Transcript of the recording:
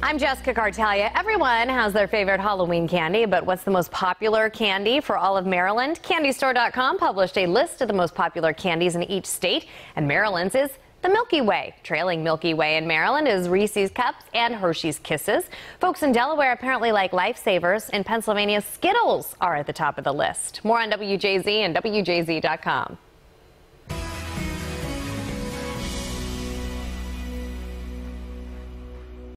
I'm Jessica Cartalia. Everyone has their favorite Halloween candy, but what's the most popular candy for all of Maryland? CandyStore.com published a list of the most popular candies in each state, and Maryland's is the Milky Way. Trailing Milky Way in Maryland is Reese's Cups and Hershey's Kisses. Folks in Delaware apparently like Lifesavers. In Pennsylvania, Skittles are at the top of the list. More on WJZ and WJZ.com.